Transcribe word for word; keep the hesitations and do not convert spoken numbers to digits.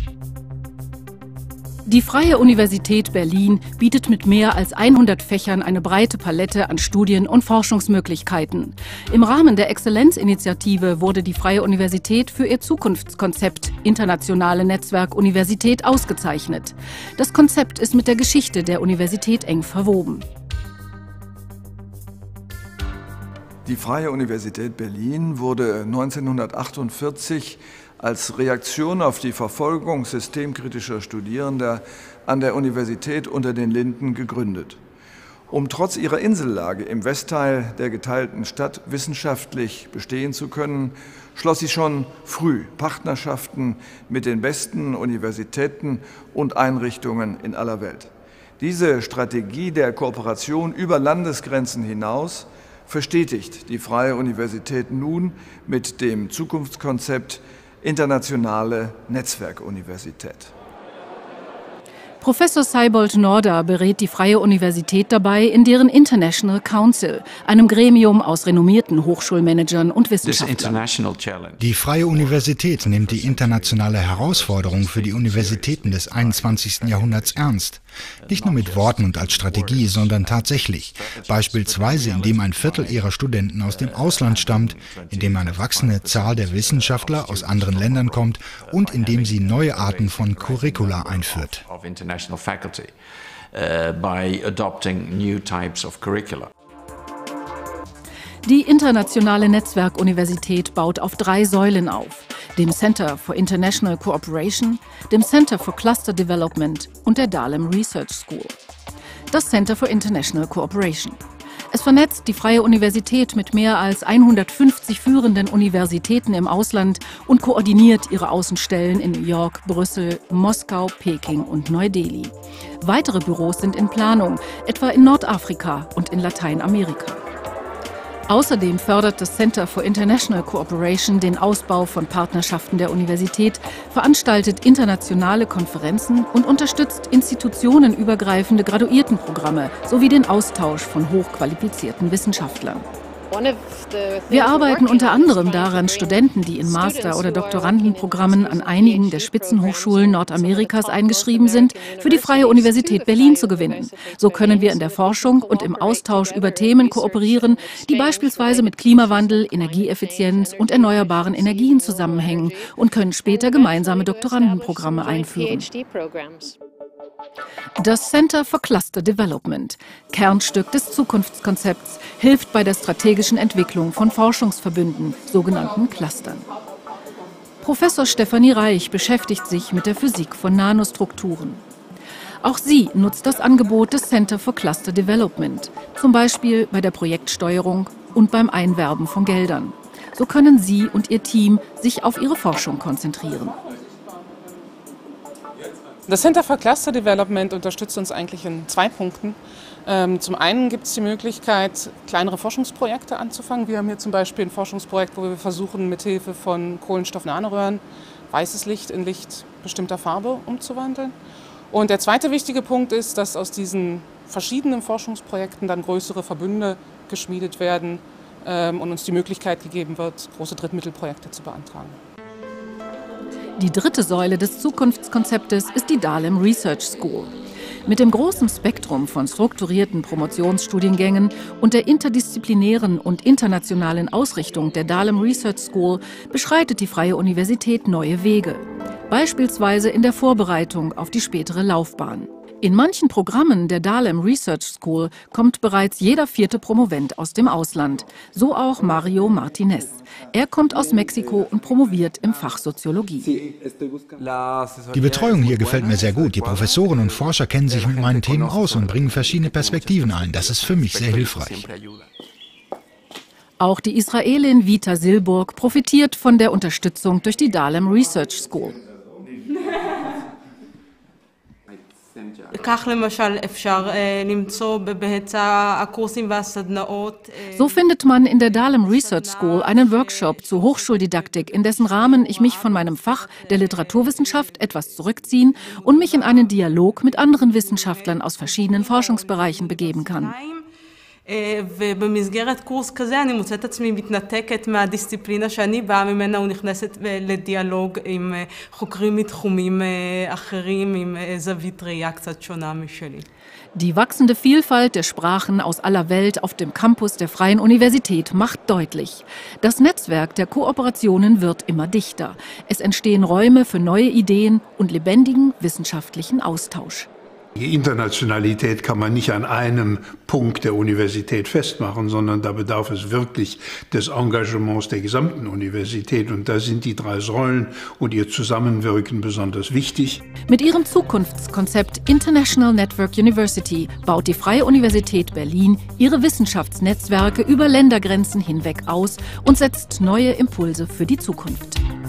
Die Freie Universität Berlin bietet mit mehr als hundert Fächern eine breite Palette an Studien- und Forschungsmöglichkeiten. Im Rahmen der Exzellenzinitiative wurde die Freie Universität für ihr Zukunftskonzept Internationale Netzwerk Universität ausgezeichnet. Das Konzept ist mit der Geschichte der Universität eng verwoben. Die Freie Universität Berlin wurde neunzehnhundertachtundvierzig als Reaktion auf die Verfolgung systemkritischer Studierender an der Universität unter den Linden gegründet. Um trotz ihrer Insellage im Westteil der geteilten Stadt wissenschaftlich bestehen zu können, schloss sie schon früh Partnerschaften mit den besten Universitäten und Einrichtungen in aller Welt. Diese Strategie der Kooperation über Landesgrenzen hinaus verstetigt die Freie Universität nun mit dem Zukunftskonzept Internationale Netzwerkuniversität. Professor Seibold Norder berät die Freie Universität dabei in deren International Council, einem Gremium aus renommierten Hochschulmanagern und Wissenschaftlern. Die Freie Universität nimmt die internationale Herausforderung für die Universitäten des einundzwanzigsten Jahrhunderts ernst. Nicht nur mit Worten und als Strategie, sondern tatsächlich. Beispielsweise, indem ein Viertel ihrer Studenten aus dem Ausland stammt, indem eine wachsende Zahl der Wissenschaftler aus anderen Ländern kommt und indem sie neue Arten von Curricula einführt. Faculty, uh, by adopting new types of curricula. Die Internationale Netzwerkuniversität baut auf drei Säulen auf: dem Center for International Cooperation, dem Center for Cluster Development und der Dahlem Research School. Das Center for International Cooperation. Es vernetzt die Freie Universität mit mehr als hundertfünfzig führenden Universitäten im Ausland und koordiniert ihre Außenstellen in New York, Brüssel, Moskau, Peking und Neu-Delhi. Weitere Büros sind in Planung, etwa in Nordafrika und in Lateinamerika. Außerdem fördert das Center for International Cooperation den Ausbau von Partnerschaften der Universität, veranstaltet internationale Konferenzen und unterstützt institutionenübergreifende Graduiertenprogramme sowie den Austausch von hochqualifizierten Wissenschaftlern. Wir arbeiten unter anderem daran, Studenten, die in Master- oder Doktorandenprogrammen an einigen der Spitzenhochschulen Nordamerikas eingeschrieben sind, für die Freie Universität Berlin zu gewinnen. So können wir in der Forschung und im Austausch über Themen kooperieren, die beispielsweise mit Klimawandel, Energieeffizienz und erneuerbaren Energien zusammenhängen, und können später gemeinsame Doktorandenprogramme einführen. Das Center for Cluster Development, Kernstück des Zukunftskonzepts, hilft bei der strategischen Entwicklung von Forschungsverbünden, sogenannten Clustern. Professor Stefanie Reich beschäftigt sich mit der Physik von Nanostrukturen. Auch sie nutzt das Angebot des Center for Cluster Development, zum Beispiel bei der Projektsteuerung und beim Einwerben von Geldern. So können sie und ihr Team sich auf ihre Forschung konzentrieren. Das Center for Cluster Development unterstützt uns eigentlich in zwei Punkten. Zum einen gibt es die Möglichkeit, kleinere Forschungsprojekte anzufangen. Wir haben hier zum Beispiel ein Forschungsprojekt, wo wir versuchen, mithilfe von Kohlenstoff-Nanoröhren weißes Licht in Licht bestimmter Farbe umzuwandeln. Und der zweite wichtige Punkt ist, dass aus diesen verschiedenen Forschungsprojekten dann größere Verbünde geschmiedet werden und uns die Möglichkeit gegeben wird, große Drittmittelprojekte zu beantragen. Die dritte Säule des Zukunftskonzeptes ist die Dahlem Research School. Mit dem großen Spektrum von strukturierten Promotionsstudiengängen und der interdisziplinären und internationalen Ausrichtung der Dahlem Research School beschreitet die Freie Universität neue Wege, beispielsweise in der Vorbereitung auf die spätere Laufbahn. In manchen Programmen der Dahlem Research School kommt bereits jeder vierte Promovent aus dem Ausland, so auch Mario Martinez. Er kommt aus Mexiko und promoviert im Fach Soziologie. Die Betreuung hier gefällt mir sehr gut. Die Professoren und Forscher kennen sich mit meinen Themen aus und bringen verschiedene Perspektiven ein. Das ist für mich sehr hilfreich. Auch die Israelin Vita Silburg profitiert von der Unterstützung durch die Dahlem Research School. So findet man in der Dahlem Research School einen Workshop zur Hochschuldidaktik, in dessen Rahmen ich mich von meinem Fach der Literaturwissenschaft etwas zurückziehen und mich in einen Dialog mit anderen Wissenschaftlern aus verschiedenen Forschungsbereichen begeben kann. ובמסגרת קורס כזה אני מוצאת עצמי מתנתקת מהדיסציפלינה שאני באה ממנה ונכנסת לדיאלוג עם חוקרים מתחומים אחרים עם זווית ראייה קצת שונה משלי. Die wachsende Vielfalt der Sprachen aus aller Welt auf dem Campus der Freien Universität macht deutlich, das Netzwerk der Kooperationen wird immer dichter. Es entstehen Räume für neue Ideen und lebendigen wissenschaftlichen Austausch. Die Internationalität kann man nicht an einem Punkt der Universität festmachen, sondern da bedarf es wirklich des Engagements der gesamten Universität. Und da sind die drei Säulen und ihr Zusammenwirken besonders wichtig. Mit ihrem Zukunftskonzept International Network University baut die Freie Universität Berlin ihre Wissenschaftsnetzwerke über Ländergrenzen hinweg aus und setzt neue Impulse für die Zukunft.